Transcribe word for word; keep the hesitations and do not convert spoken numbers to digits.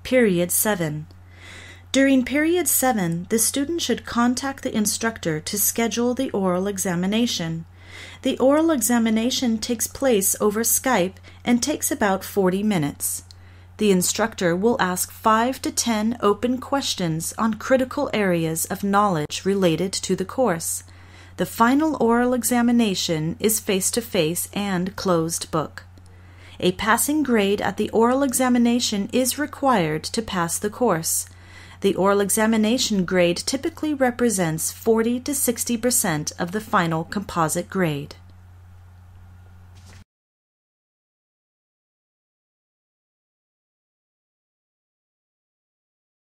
Period seven. During Period seven, the student should contact the instructor to schedule the oral examination. The oral examination takes place over Skype and takes about forty minutes. The instructor will ask five to ten open questions on critical areas of knowledge related to the course. The final oral examination is face-to-face and closed book. A passing grade at the oral examination is required to pass the course. The oral examination grade typically represents forty to sixty percent of the final composite grade.